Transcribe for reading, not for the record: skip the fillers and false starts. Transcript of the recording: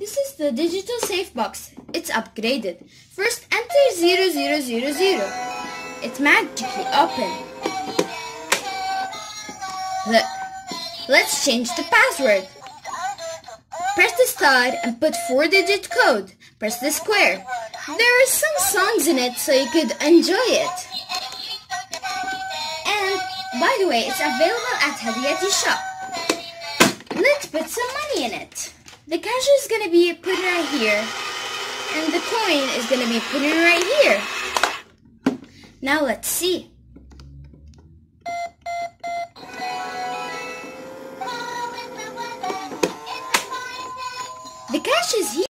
This is the digital safe box. It's upgraded. First enter 0000. It magically opens. Look, let's change the password. Press the star and put 4-digit code. Press the square. There are some songs in it so you could enjoy it. And by the way, it's available at Hadeyati shop. Let's put some money in it. The cash is gonna be put right here, and the coin is gonna be put in right here. Now let's see. The cash is here.